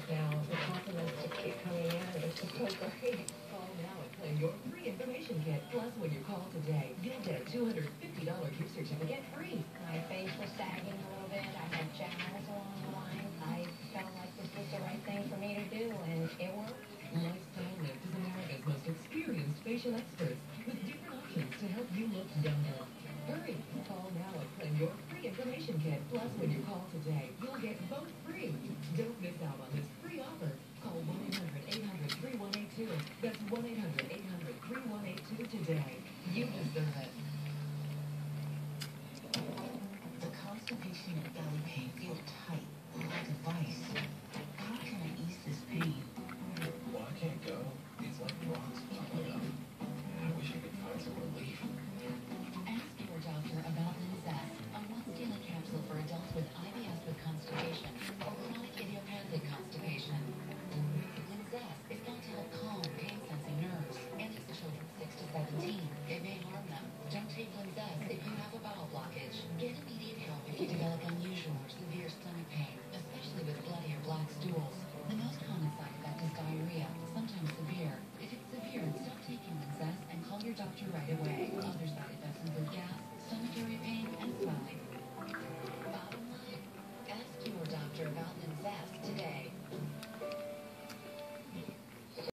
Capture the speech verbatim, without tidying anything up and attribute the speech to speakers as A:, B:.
A: now. The compliments just keep coming in. It's just so great. Call now and claim your free information kit. Plus, when you call today, you'll get a two hundred fifty dollars gift certificate free.
B: My face was sagging a little bit. I had jowls along the line. I felt like this was the right thing for me to do, and it worked.
A: Lifestyle Lift is America's most experienced facial experts with different options to help you look younger. Hurry! Call now and claim your free information kit. Plus, when you call today, you'll get both free. Don't miss out on this free offer. Call one eight hundred eight hundred three one eight two. That's one eight hundred eight hundred three one eight two today. You deserve it.
C: The constipation and belly pain feel tight, like a vice. How can I ease this pain?
D: Well, I can't go. It's like rocks piling up. I wish I could find some relief.
E: Ask your doctor about Linzess, a once-daily capsule for adults with I B S with constipation or chronic idiopathic constipation. Linzess is thought to help calm pain-sensing nerves, and it's children six to seventeen. It may harm them. Don't take Linzess if you have a bowel blockage. Get immediate help if you develop unusual or severe stomach pain, especially with bloody or black stools.